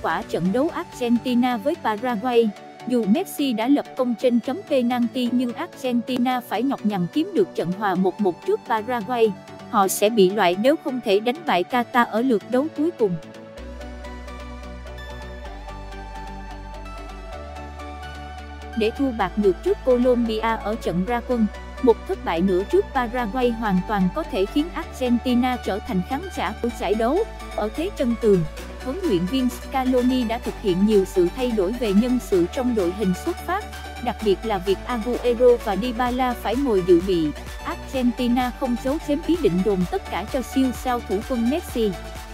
quả trận đấu Argentina với Paraguay. Dù Messi đã lập công trên chấm penalty nhưng Argentina phải nhọc nhằn kiếm được trận hòa 1-1 trước Paraguay. Họ sẽ bị loại nếu không thể đánh bại Qatar ở lượt đấu cuối cùng. Để thua bạc ngược trước Colombia ở trận ra quân, một thất bại nữa trước Paraguay hoàn toàn có thể khiến Argentina trở thành khán giả của giải đấu. Ở thế chân tường, huấn luyện viên Scaloni đã thực hiện nhiều sự thay đổi về nhân sự trong đội hình xuất phát, đặc biệt là việc Agüero và Dybala phải ngồi dự bị. Argentina không giấu giếm ý định dồn tất cả cho siêu sao thủ quân Messi.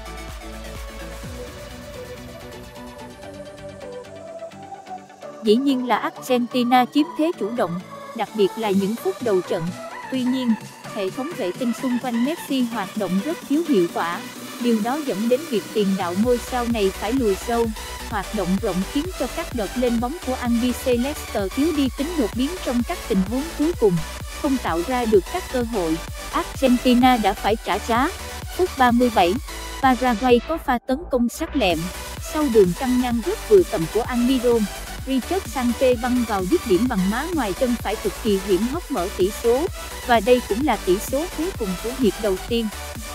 Dĩ nhiên là Argentina chiếm thế chủ động, đặc biệt là những phút đầu trận. Tuy nhiên, hệ thống vệ tinh xung quanh Messi hoạt động rất thiếu hiệu quả. Điều đó dẫn đến việc tiền đạo ngôi sao này phải lùi sâu, hoạt động rộng khiến cho các đợt lên bóng của Albiceleste thiếu đi tính đột biến trong các tình huống cuối cùng, không tạo ra được các cơ hội. Argentina đã phải trả giá. Phút 37, Paraguay có pha tấn công sắc lẹm, sau đường căng ngang rất vừa tầm của Almiron, Richard Sanchez băng vào dứt điểm bằng má ngoài chân phải cực kỳ hiểm hóc mở tỷ số, và đây cũng là tỷ số cuối cùng của hiệp đầu tiên.